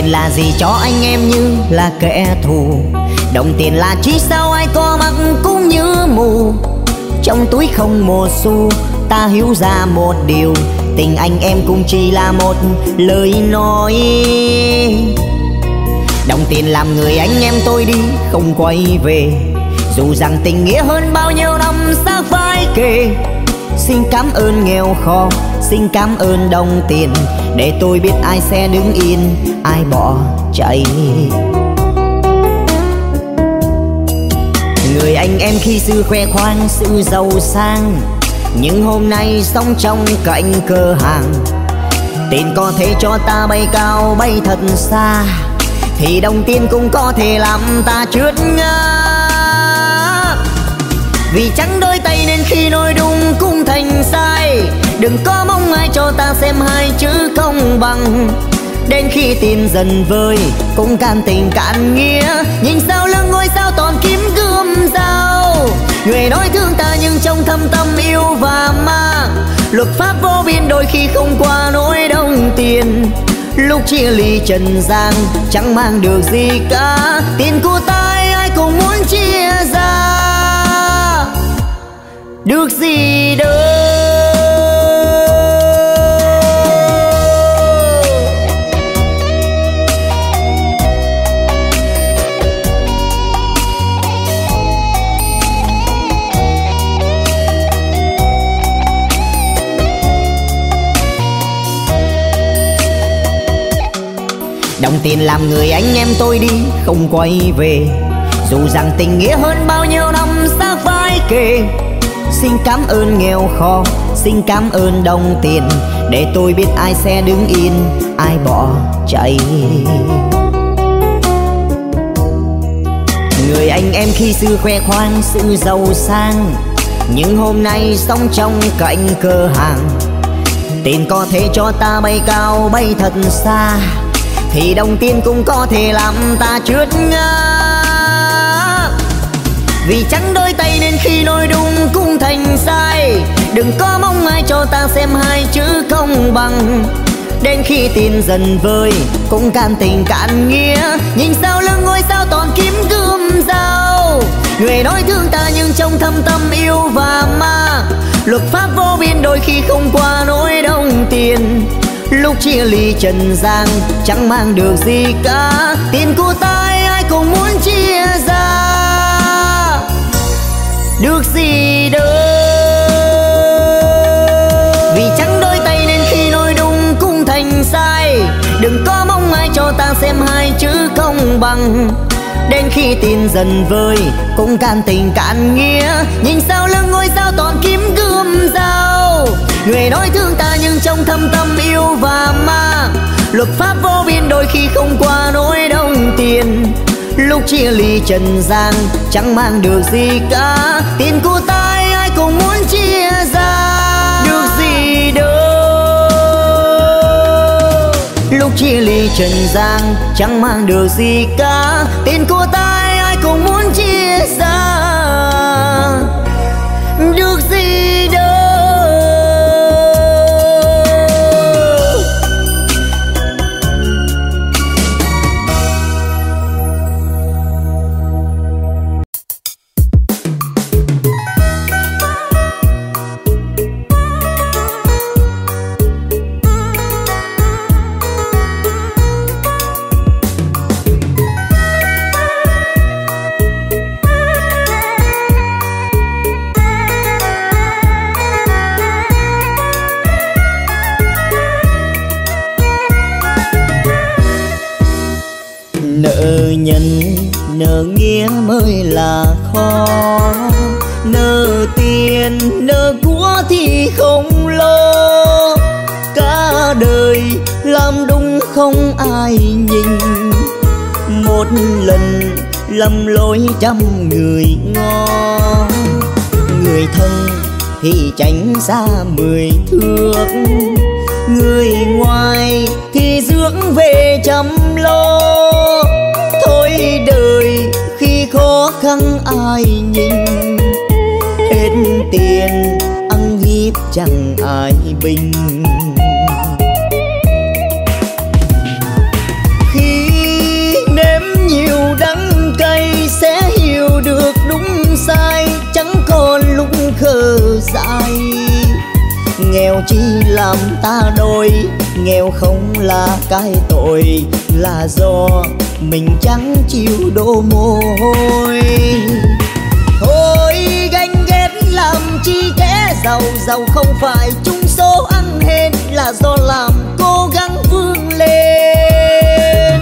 tiền là gì cho anh em như là kẻ thù. Đồng tiền là chi sao ai có mắt cũng như mù. Trong túi không một xu, ta hiểu ra một điều, tình anh em cũng chỉ là một lời nói. Đồng tiền làm người anh em tôi đi không quay về, dù rằng tình nghĩa hơn bao nhiêu năm xa vai kề. Xin cảm ơn nghèo khó, xin cảm ơn đồng tiền, để tôi biết ai sẽ đứng yên, ai bỏ chạy. Người anh em khi xưa khoe khoang sự giàu sang, nhưng hôm nay sống trong cạnh cửa hàng. Tiền có thể cho ta bay cao bay thật xa, thì đồng tiền cũng có thể làm ta trượt ngã. Vì trắng đôi tay nên khi nói đúng cũng thành sai, đừng có mong ai cho ta xem hai chữ công bằng. Đến khi tiền dần vơi cũng cạn tình cạn nghĩa, nhìn sau lưng ngôi sao toàn kiếm gươm dao. Người nói thương ta nhưng trong thâm tâm yêu và ma, luật pháp vô biên đôi khi không qua nỗi đồng tiền. Lúc chia ly trần gian chẳng mang được gì cả, tiền của ta ai cũng muốn chia ra, được gì đâu. Đồng tiền làm người anh em tôi đi không quay về, dù rằng tình nghĩa hơn bao nhiêu năm xa vai kề. Xin cảm ơn nghèo khó, xin cảm ơn đồng tiền, để tôi biết ai sẽ đứng yên, ai bỏ chạy. Người anh em khi xưa khoe khoang sự giàu sang, nhưng hôm nay sống trong cạnh cửa hàng. Tiền có thể cho ta bay cao bay thật xa, thì đồng tiền cũng có thể làm ta trượt ngã. Vì trắng đôi tay nên khi nói đúng cũng thành sai, đừng có mong ai cho ta xem hai chữ công bằng. Đến khi tiền dần vơi cũng cạn tình cạn nghĩa, nhìn sau lưng ngôi sao toàn kiếm gươm dao. Người nói thương ta nhưng trong thâm tâm yêu và ma, luật pháp vô biên đôi khi không qua nỗi đồng tiền. Lúc chia ly trần gian chẳng mang được gì cả, tiền của ta ai cũng muốn chia ra, được gì đâu. Vì trắng đôi tay nên khi nói đúng cũng thành sai, đừng có mong ai cho ta xem hai chữ công bằng. Đến khi tiền dần vơi cũng cạn tình cạn nghĩa, nhìn sau lưng ngôi sao toàn kiếm gươm dao. Người nói thương ta nhưng trong thâm tâm yêu và ma, luật pháp vô biên đôi khi không qua nỗi đồng tiền. Lúc chia ly trần gian chẳng mang được gì cả, tiền của ta ai cũng muốn chia ra, được gì đâu. Lúc chia ly trần gian chẳng mang được gì cả, tiền của ta ai cũng muốn chia ra, được gì đâu. Nợ nhân nợ nghĩa mới là khó, nợ tiền nợ của thì không lo. Cả đời làm đúng không ai nhìn, một lần lầm lỗi trăm người ngó. Người thân thì tránh xa 10 thước, người ngoài thì dưỡng về chăm lo. Thôi đời khi khó khăn ai nhìn, hết tiền ăn hiếp chẳng ai bình. Khi chi làm ta đôi, nghèo không là cái tội, là do mình chẳng chịu đổ mồ hôi. Thôi ganh ghét làm chi kẻ giàu, giàu không phải chung số ăn hên, là do làm cố gắng vươn lên.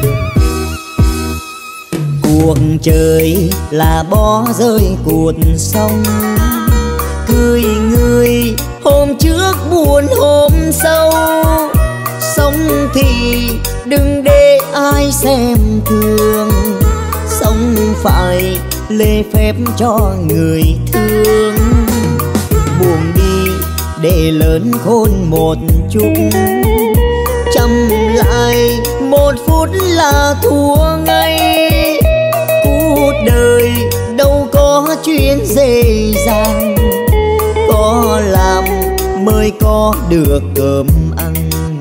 Cuộc trời là bó rơi cuột sông, cười người hôm trước buồn hôm sau. Sống thì đừng để ai xem thường, sống phải lễ phép cho người thương. Buồn đi để lớn khôn một chút, chăm lại một phút là thua ngay. Cuộc đời đâu có chuyện dễ dàng, có làm mới có được cơm ăn.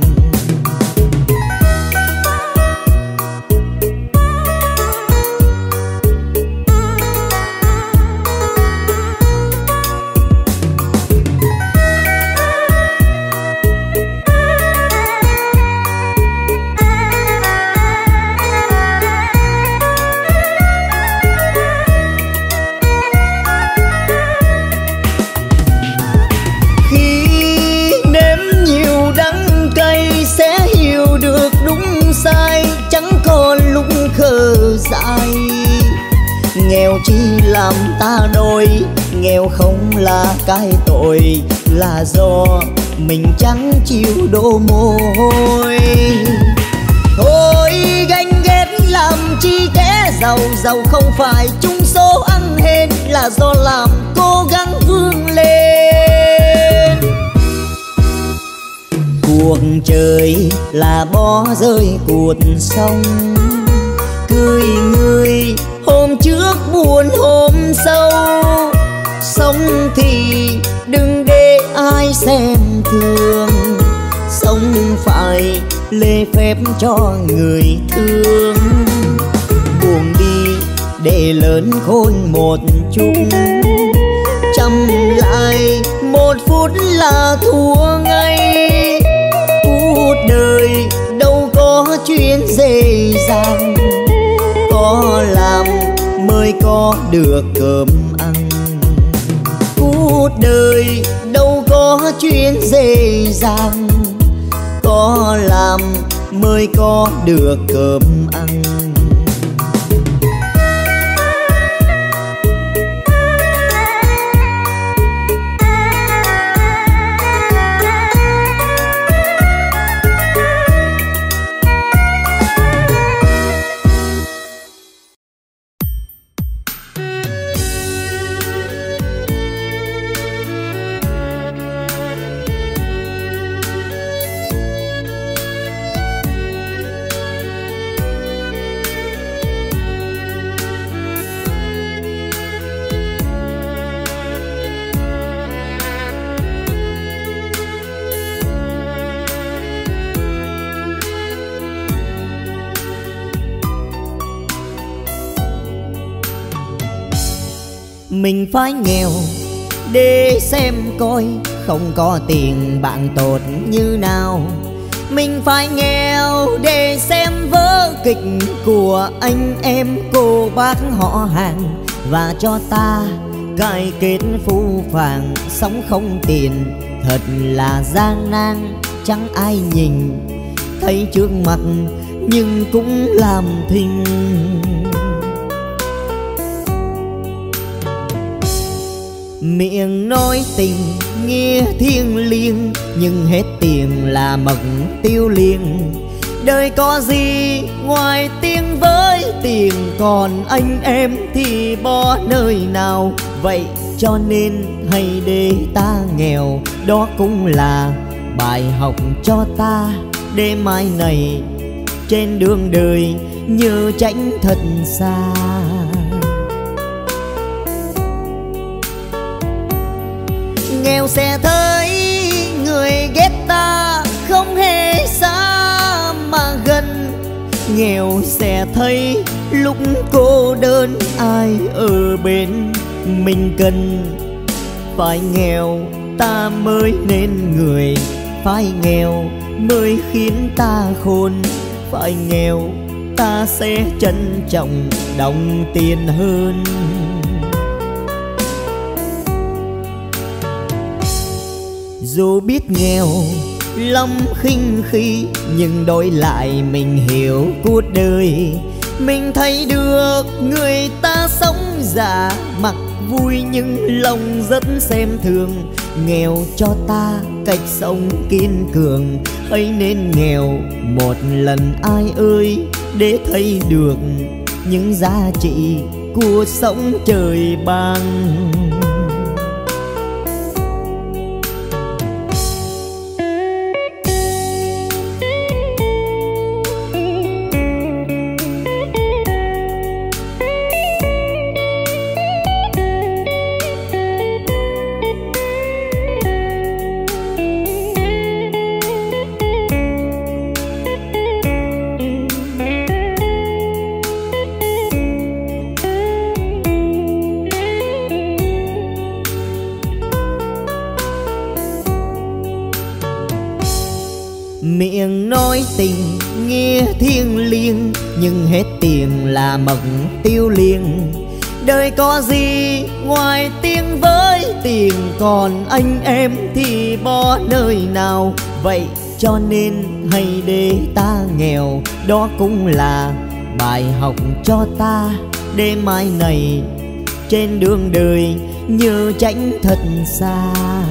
Dại nghèo chi làm ta đôi, nghèo không là cái tội, là do mình chẳng chịu đổ mồ hôi. Thôi ganh ghét làm chi kẻ giàu, giàu không phải chung số ăn hên, là do làm cố gắng vươn lên. Cuộc trời là bó rơi cuột sông, cười người hôm trước buồn hôm sau. Sống thì đừng để ai xem thường, sống phải lễ phép cho người thương. Buồn đi để lớn khôn một chút, chăm lại một phút là thua ngay. Cuộc đời đâu có chuyện dễ dàng, có làm mới có được cơm ăn. Cuộc đời đâu có chuyện dễ dàng, có làm mới có được cơm ăn. Mình phải nghèo để xem coi, không có tiền bạn tốt như nào. Mình phải nghèo để xem vở kịch của anh em cô bác họ hàng, và cho ta cải kết phũ phàng. Sống không tiền thật là gian nan, chẳng ai nhìn thấy trước mặt nhưng cũng làm thinh. Miệng nói tình nghĩa thiêng liêng, nhưng hết tiền là mật tiêu liền. Đời có gì ngoài tiếng với tiền, còn anh em thì bỏ nơi nào. Vậy cho nên hãy để ta nghèo, đó cũng là bài học cho ta, để mai này trên đường đời nhớ tránh thật xa. Nghèo sẽ thấy người ghét ta không hề xa mà gần, nghèo sẽ thấy lúc cô đơn ai ở bên mình cần. Phải nghèo ta mới nên người, phải nghèo mới khiến ta khôn, phải nghèo ta sẽ trân trọng đồng tiền hơn. Dù biết nghèo lắm khinh khi, nhưng đổi lại mình hiểu cuộc đời. Mình thấy được người ta sống già mặt vui nhưng lòng rất xem thường. Nghèo cho ta cách sống kiên cường, hãy nên nghèo một lần ai ơi, để thấy được những giá trị của sống trời ban. Miệng nói tình nghĩa thiêng liêng, nhưng hết tiền là mật tiêu liền. Đời có gì ngoài tiếng với tiền, còn anh em thì bỏ nơi nào. Vậy cho nên hãy để ta nghèo, đó cũng là bài học cho ta, để mai này trên đường đời nhớ tránh thật xa.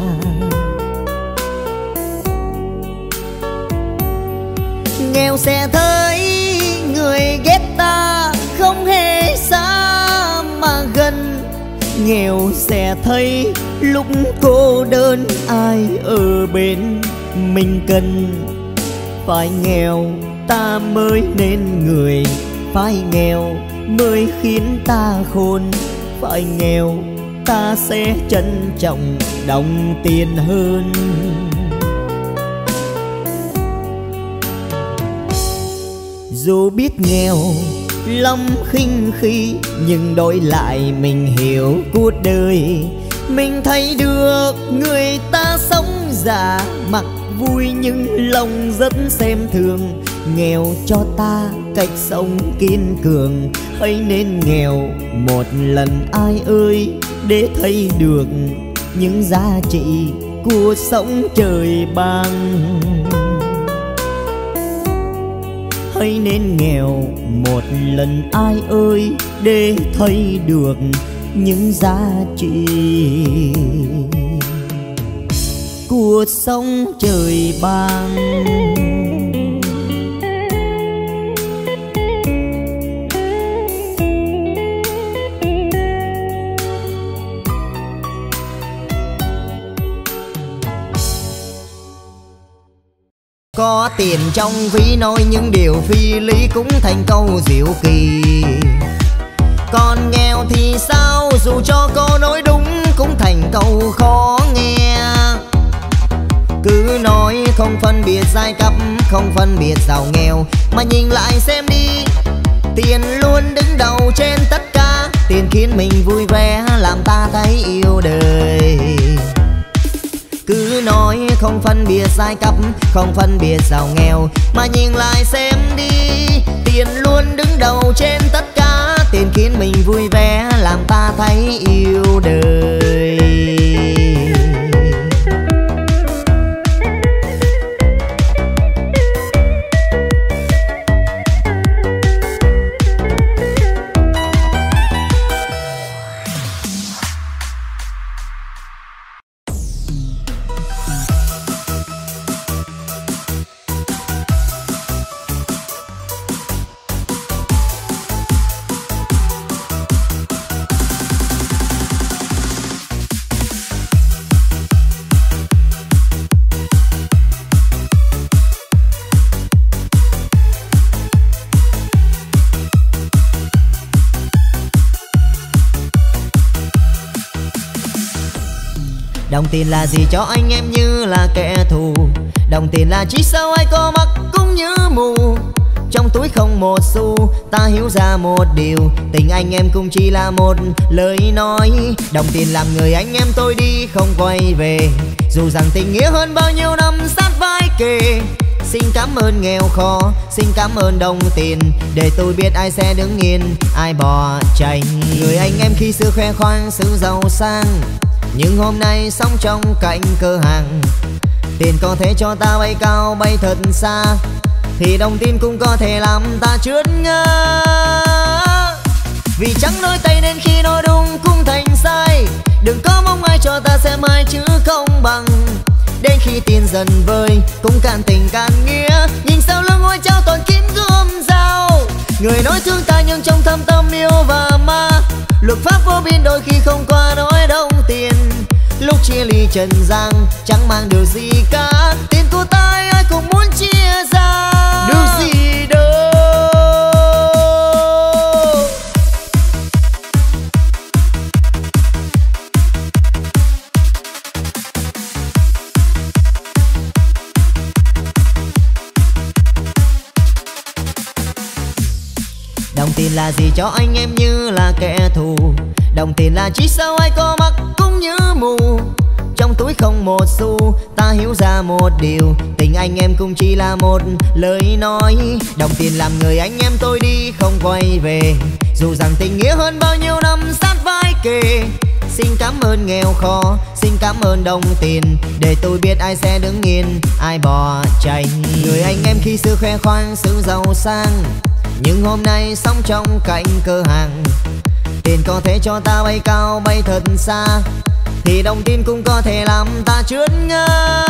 Nghèo sẽ thấy người ghét ta không hề xa mà gần. Nghèo sẽ thấy lúc cô đơn ai ở bên mình cần. Phải nghèo ta mới nên người, phải nghèo mới khiến ta khôn. Phải nghèo ta sẽ trân trọng đồng tiền hơn. Dù biết nghèo lắm khinh khi, nhưng đổi lại mình hiểu cuộc đời. Mình thấy được người ta sống già mặt vui nhưng lòng rất xem thường. Nghèo cho ta cách sống kiên cường, hãy nên nghèo một lần ai ơi, để thấy được những giá trị của sống trời ban. Hãy nên nghèo một lần ai ơi, để thấy được những giá trị của sống trời ban. Có tiền trong ví nói những điều phi lý cũng thành câu diệu kỳ. Còn nghèo thì sao, dù cho câu nói đúng cũng thành câu khó nghe. Cứ nói không phân biệt giai cấp, không phân biệt giàu nghèo, mà nhìn lại xem đi, tiền luôn đứng đầu trên tất cả. Tiền khiến mình vui vẻ, làm ta thấy yêu đời. Cứ nói không phân biệt giai cấp, không phân biệt giàu nghèo, mà nhìn lại xem đi, tiền luôn đứng đầu trên tất cả. Tiền khiến mình vui vẻ, làm ta thấy yêu đời. Đồng tiền là gì cho anh em như là kẻ thù, đồng tiền là chỉ sao ai có mắt cũng như mù. trong túi không một xu. Ta hiểu ra một điều, tình anh em cũng chỉ là một lời nói. Đồng tiền làm người anh em tôi đi không quay về, dù rằng tình nghĩa hơn bao nhiêu năm sát vai kề. Xin cảm ơn nghèo khó, xin cảm ơn đồng tiền, để tôi biết ai sẽ đứng yên, ai bỏ chạy. Người anh em khi xưa khoe khoang sự giàu sang, nhưng hôm nay sống trong cạnh cửa hàng. Tiền có thể cho ta bay cao bay thật xa, thì đồng tiền cũng có thể làm ta trượt ngã. Vì chẳng đôi tay nên khi nói đúng cũng thành sai, đừng có mong ai cho ta xem hai chữ công bằng. Đến khi tiền dần vơi cũng cạn tình cạn nghĩa, nhìn sau lưng ngôi trao toàn kín gươm dao. Người nói thương ta nhưng trong thâm tâm yêu và ma, luật pháp vô biên đôi khi không qua nói đồng tiền. Lúc chia ly trần gian chẳng mang điều gì cả, tiền của ta ai cũng muốn chia ra. Điều gì đâu. Đồng tiền là gì cho anh em như là kẻ thù, đồng tiền là chỉ sao ai có mắt cũng như mù. Trong túi không một xu, ta hiểu ra một điều, tình anh em cũng chỉ là một lời nói. Đồng tiền làm người anh em tôi đi không quay về, dù rằng tình nghĩa hơn bao nhiêu năm sát vai kề. Xin cảm ơn nghèo khó, xin cảm ơn đồng tiền, để tôi biết ai sẽ đứng yên, ai bỏ chạy. Người anh em khi xưa khoe khoang sự giàu sang, nhưng hôm nay sống trong cạnh cửa hàng. Tiền có thể cho ta bay cao bay thật xa, thì đồng tiền cũng có thể làm ta trượt ngã.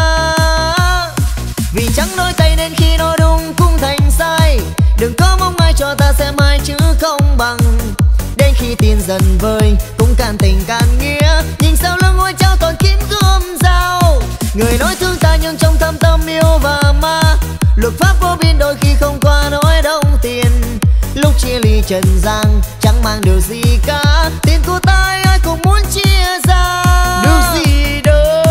Vì chẳng đôi tay nên khi nói đúng cũng thành sai, đừng có mong ai cho ta xem hai chữ công bằng. Đến khi tiền dần vơi cũng cạn tình cạn nghĩa, nhìn sau lưng ngôi trao toàn kín gươm dao. Người nói thương ta nhưng trong thâm tâm yêu và ma, luật pháp vô biên đôi khi không qua nói đồng tiền. Lúc chia ly trần gian chẳng mang điều gì cả, tiền của ta ai cũng muốn chia ra. Điều gì đâu.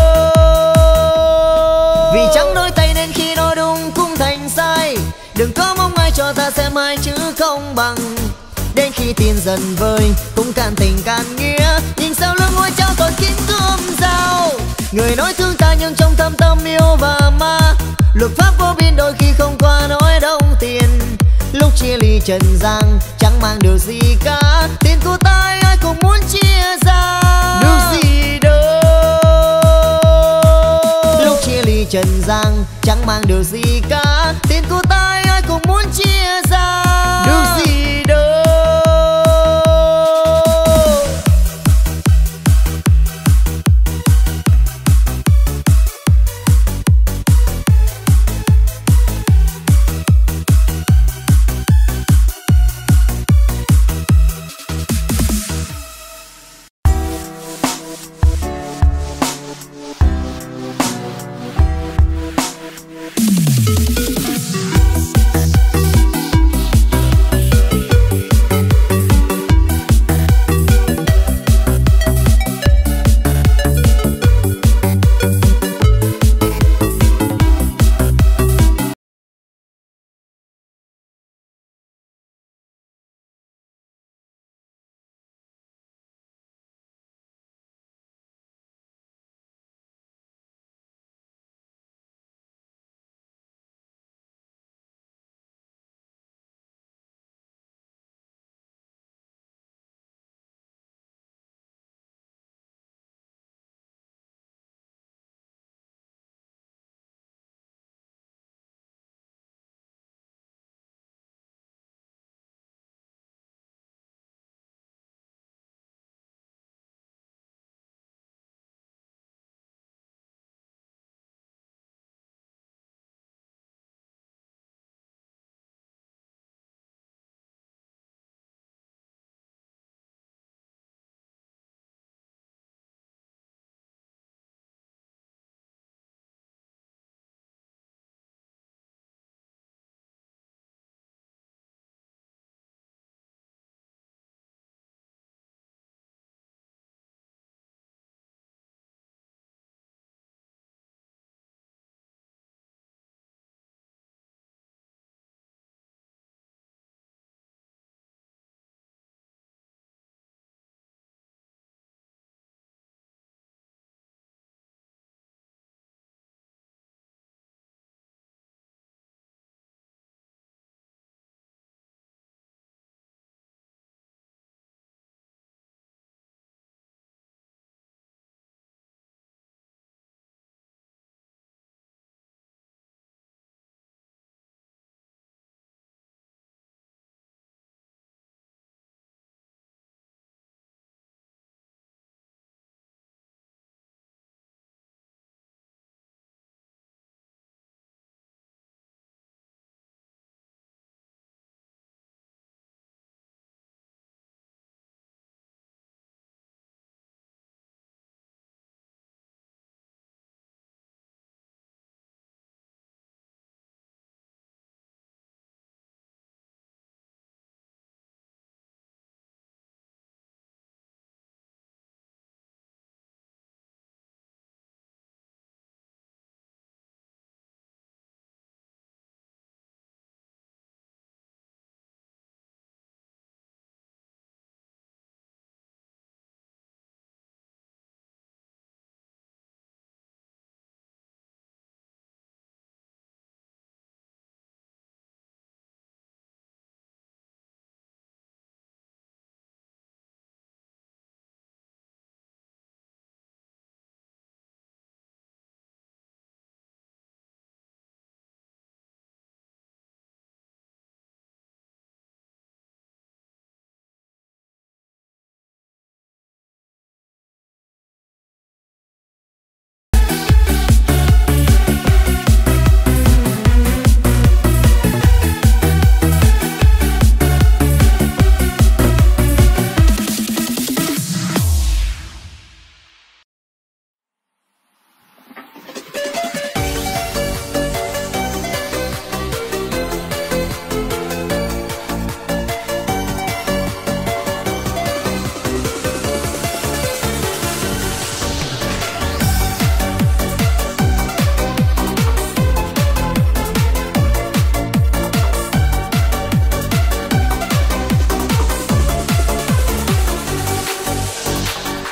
Vì chẳng đôi tay nên khi nói đúng cũng thành sai, đừng có mong ai cho ta xem hai chữ công bằng. Đến khi tiền dần vơi cũng cạn tình cạn nghĩa, nhìn sau lưng ngôi trao toàn kín gươm dao. Người nói thương ta nhưng trong thâm tâm yêu và ma, luật pháp vô biên đôi khi không qua nói đồng tiền. Lúc chia ly trần gian chẳng mang điều gì cả, tiền của ta ai cũng muốn chia ra. Điều gì đâu. Lúc chia ly trần gian chẳng mang điều gì cả, tiền của ta ai cũng muốn chia ra. Điều gì đâu.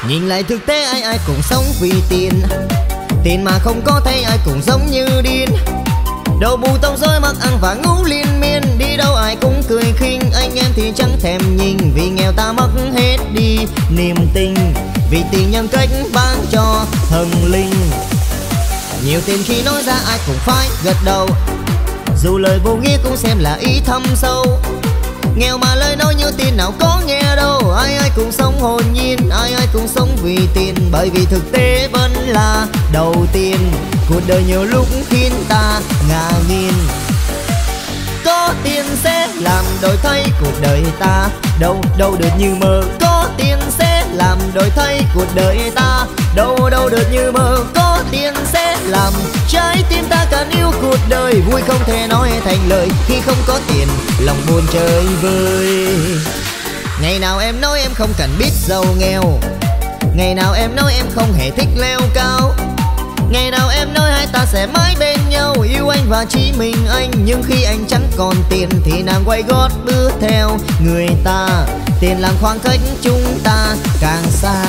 Nhìn lại thực tế ai ai cũng sống vì tiền, tiền mà không có thấy ai cũng giống như điên. Đầu bù tông rối mặc ăn và ngủ liên miên, đi đâu ai cũng cười khinh, anh em thì chẳng thèm nhìn. Vì nghèo ta mất hết đi niềm tin, vì tiền nhân cách bán cho thần linh. Nhiều tiền khi nói ra ai cũng phải gật đầu, dù lời vô nghĩa cũng xem là ý thâm sâu. Nghèo mà lời nói như tiền nào có nghe đâu, ai ai cũng sống hồn nhiên, ai ai cũng sống vì tiền. Bởi vì thực tế vẫn là đầu tiên, cuộc đời nhiều lúc khiến ta ngả nghiêng. Có tiền sẽ làm đổi thay cuộc đời ta, đâu đâu được như mơ. Có tiền sẽ làm đổi thay cuộc đời ta, đâu đâu được như mơ. Có tiền sẽ làm trái tim ta càng yêu cuộc đời, vui không thể nói thành lời. Khi không có tiền lòng buồn chơi vơi. Ngày nào em nói em không cần biết giàu nghèo, ngày nào em nói em không hề thích leo cao, ngày nào em nói hai ta sẽ mãi bên nhau, yêu anh và chỉ mình anh. Nhưng khi anh chẳng còn tiền thì nàng quay gót bước theo người ta, tiền làm khoảng cách chúng ta càng xa.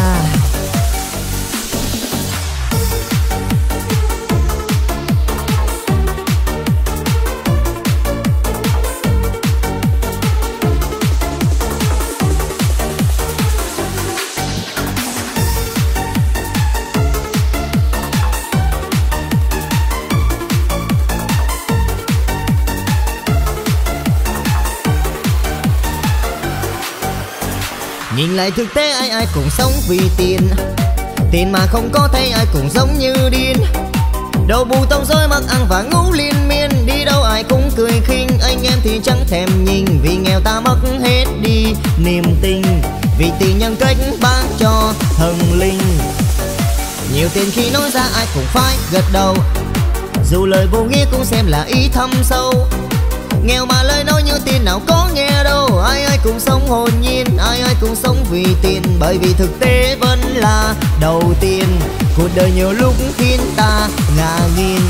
Nhìn lại thực tế ai ai cũng sống vì tiền, tiền mà không có thấy ai cũng giống như điên. Đầu bù tông rối mặc ăn và ngủ liên miên, đi đâu ai cũng cười khinh, anh em thì chẳng thèm nhìn. Vì nghèo ta mất hết đi niềm tin, vì tiền nhân cách bán cho thần linh. Nhiều tiền khi nói ra ai cũng phải gật đầu, dù lời vô nghĩa cũng xem là ý thâm sâu. Nghèo mà lời nói như tiền nào có nghe đâu, ai ai cũng sống hồn nhiên, ai ai cũng sống vì tiền. Bởi vì thực tế vẫn là đầu tiên, cuộc đời nhiều lúc khiến ta ngả nghiêng.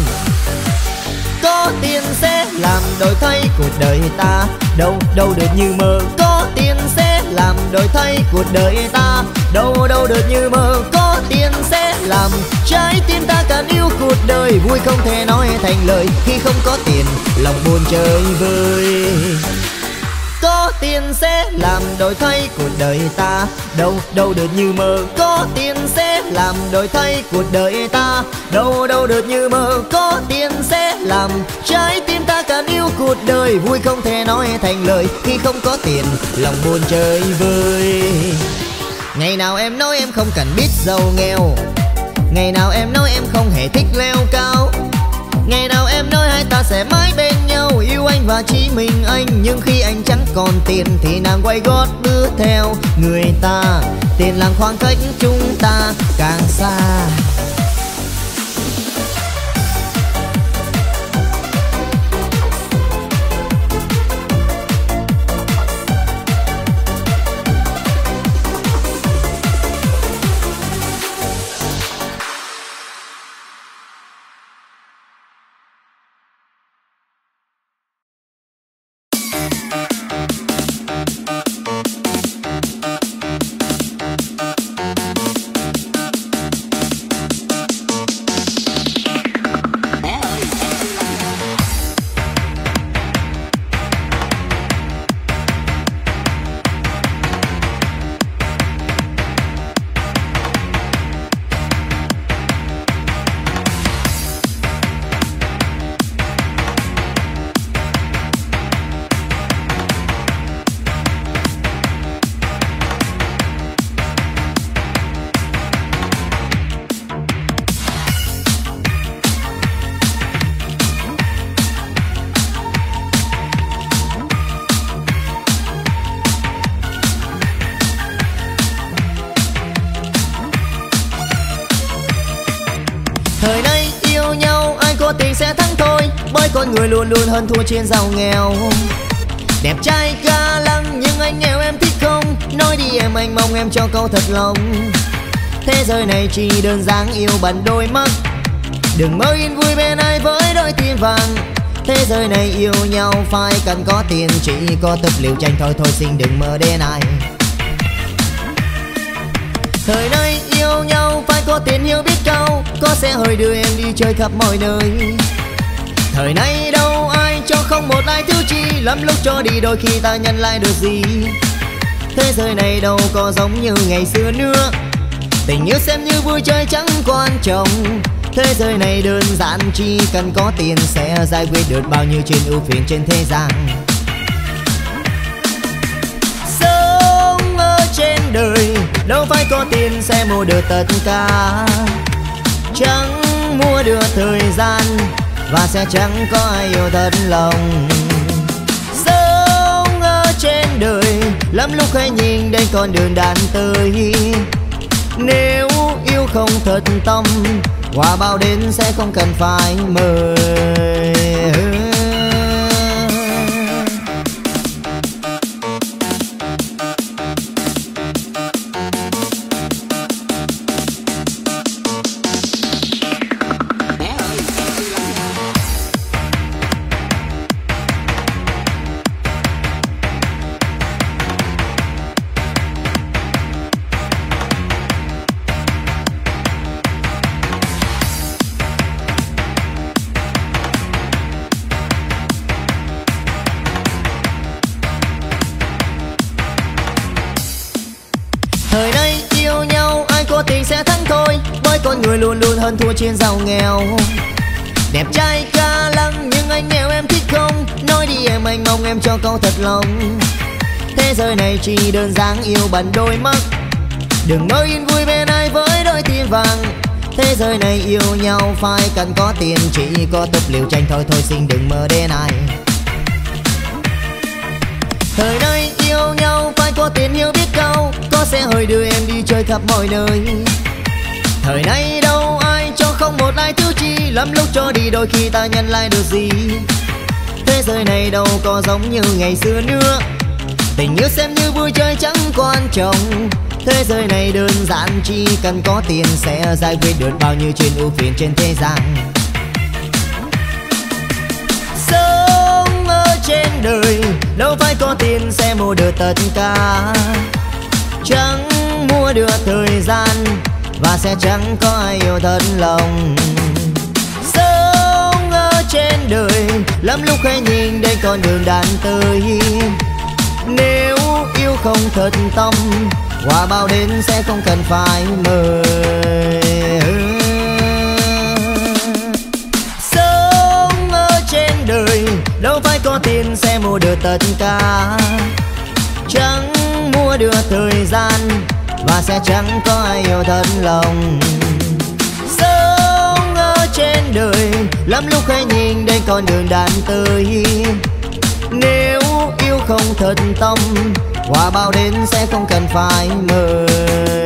Có tiền sẽ làm đổi thay cuộc đời ta, đâu đâu được như mơ. Có tiền sẽ làm đổi thay cuộc đời ta, đâu đâu được như mơ. Có tiền sẽ làm trái tim ta càng yêu cuộc đời, vui không thể nói thành lời. Khi không có tiền lòng buồn chơi vơi. Có tiền sẽ làm đổi thay cuộc đời ta, đâu đâu được như mơ. Có tiền sẽ làm đổi thay cuộc đời ta, đâu đâu được như mơ. Có tiền sẽ làm trái tim ta càng yêu cuộc đời, vui không thể nói thành lời. Khi không có tiền lòng buồn chơi vơi. Ngày nào em nói em không cần biết giàu nghèo, ngày nào em nói em không hề thích leo cao, ngày nào em nói hai ta sẽ mãi bên nhau, yêu anh và chỉ mình anh. Nhưng khi anh chẳng còn tiền thì nàng quay gót bước theo người ta, tiền làm khoảng cách chúng ta càng xa. Thời nay yêu nhau ai có tiền sẽ thắng thôi, bởi con người luôn luôn hơn thua trên giàu nghèo. Đẹp trai ga lăng nhưng anh nghèo em thích không? Nói đi em anh mong em cho câu thật lòng. Thế giới này chỉ đơn giản yêu bằng đôi mắt, đừng mơ yên vui bên ai với đôi tim vàng. Thế giới này yêu nhau phải cần có tiền, chỉ có tập liều tranh thôi thôi xin đừng mơ đến ai. Thời nay có tiền hiểu biết câu, có xe hơi đưa em đi chơi khắp mọi nơi. Thời nay đâu ai cho không một ai thiếu chi, lắm lúc cho đi đôi khi ta nhận lại được gì. Thế giới này đâu có giống như ngày xưa nữa, tình yêu xem như vui chơi chẳng quan trọng. Thế giới này đơn giản chỉ cần có tiền sẽ giải quyết được bao nhiêu chuyện ưu phiền trên thế gian. Sống ở trên đời đâu phải có tiền sẽ mua được tất cả, chẳng mua được thời gian và sẽ chẳng có ai yêu thật lòng. Sống ở trên đời lắm lúc hãy nhìn đến con đường đàn tới. Nếu yêu không thật tâm, quả bao đến sẽ không cần phải mời. Thời nay yêu nhau ai có tiền sẽ thắng thôi, bởi con người luôn luôn hơn thua trên giàu nghèo. Đẹp trai ca lăng nhưng anh nghèo em thích không? Nói đi em anh mong em cho câu thật lòng. Thế giới này chỉ đơn giản yêu bằng đôi mắt, đừng mơ yên vui bên ai với đôi tim vàng. Thế giới này yêu nhau phải cần có tiền, chỉ có tập liều tranh thôi thôi xin đừng mơ đến ai. Thời nay yêu nhau phải có tiền hiểu biết câu, có xe hơi đưa em đi chơi khắp mọi nơi. Thời nay đâu ai cho không một ai thiếu chi, lắm lúc cho đi đôi khi ta nhận lại được gì. Thế giới này đâu có giống như ngày xưa nữa, tình yêu xem như vui chơi chẳng quan trọng. Thế giới này đơn giản chỉ cần có tiền sẽ giải quyết được bao nhiêu chuyện ưu phiền trên thế gian. Sống ở trên đời đâu phải có tiền sẽ mua được tất cả, chẳng mua được thời gian và sẽ chẳng có ai yêu thật lòng. Sống ở trên đời lắm lúc hãy nhìn đến con đường đàn tới. Nếu yêu không thật tâm, quả bao đến sẽ không cần phải mời. Sống ở trên đời đâu phải có tiền sẽ mua được tất cả, chẳng mua được thời gian và sẽ chẳng có ai yêu thật lòng. Sống ở trên đời lắm lúc hãy nhìn đến con đường đàn tới. Nếu yêu không thật tâm, quả bao đến sẽ không cần phải mời.